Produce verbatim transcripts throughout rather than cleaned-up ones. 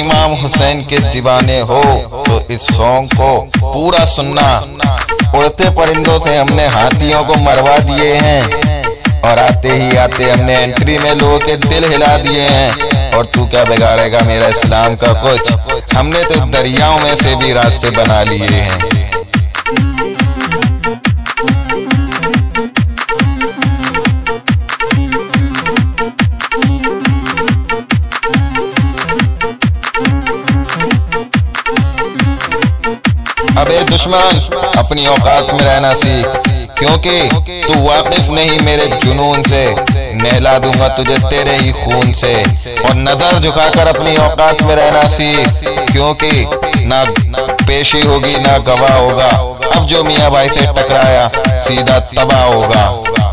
इमाम हुसैन के दीवाने हो तो इस सॉन्ग को पूरा सुनना। उड़ते परिंदों से हमने हाथियों को मरवा दिए हैं और आते ही आते हमने एंट्री में लोगों के दिल हिला दिए हैं। और तू क्या बिगाड़ेगा मेरा इस्लाम का कुछ? हमने तो दरियाओं में से भी रास्ते बना लिए हैं। अबे दुश्मन, अपनी औकात में रहना सीख, क्योंकि तू वाकिफ नहीं मेरे जुनून से। नहला दूंगा तुझे तेरे ही खून से। और नजर झुकाकर अपनी औकात में रहना सीख, क्योंकि ना पेशी होगी ना गवाह होगा। अब जो मियाँ भाई से टकराया सीधा तबाह होगा।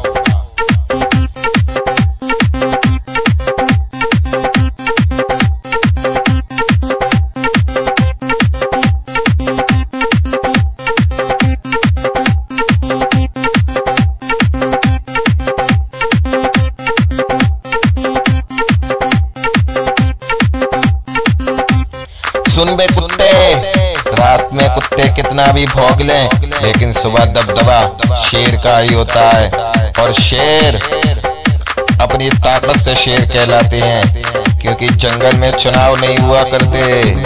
सुन बे कुत्ते, रात में कुत्ते कितना भी भौंक लें लेकिन सुबह दबदबा शेर का ही होता है। और शेर अपनी ताकत से शेर कहलाते हैं, क्योंकि जंगल में चुनाव नहीं हुआ करते।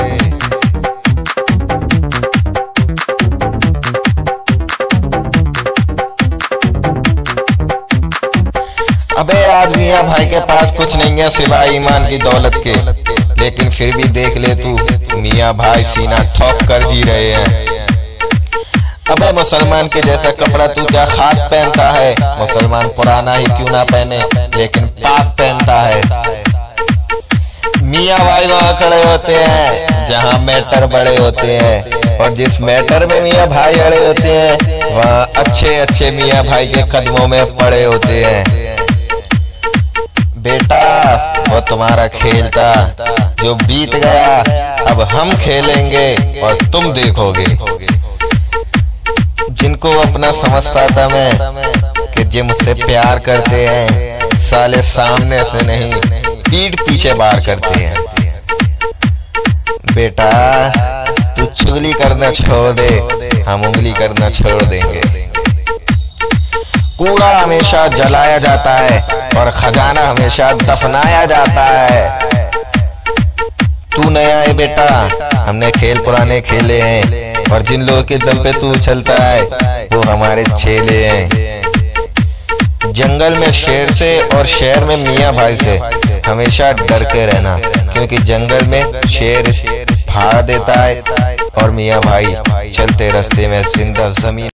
अबे आज मियाँ भाई के पास कुछ नहीं है सिवाय ईमान की दौलत के, लेकिन फिर भी देख ले तू, मियाँ भाई सीना ठोक कर जी रहे हैं। अबे मुसलमान के जैसा कपड़ा तू क्या खाक पहनता है? मुसलमान पुराना ही क्यों ना पहने लेकिन पाक पहनता है। मियाँ भाई वहाँ खड़े होते हैं जहाँ मैटर बड़े होते हैं, और जिस मैटर में मियाँ भाई अड़े होते हैं वहाँ अच्छे अच्छे मियाँ भाई के कदमों में पड़े होते हैं। बेटा वो तुम्हारा खेल था जो बीत गया, अब हम खेलेंगे और तुम देखोगे। जिनको अपना समझता था मैं कि जे मुझसे प्यार करते हैं, साले सामने से नहीं पीठ पीछे बार करते हैं। बेटा तू चुगली करना छोड़ दे, हम उंगली करना छोड़ देंगे। कूड़ा हमेशा जलाया जाता है और खजाना हमेशा दफनाया जाता है। तू नया है बेटा, हमने खेल पुराने खेले हैं, और जिन लोगों के दम पे तू उछलता है वो हमारे चेले हैं। जंगल में शेर से और शहर में मियाँ भाई से हमेशा डर के रहना, क्योंकि जंगल में शेर भाग देता है और मियाँ भाई चलते रास्ते में जिंदा जमीन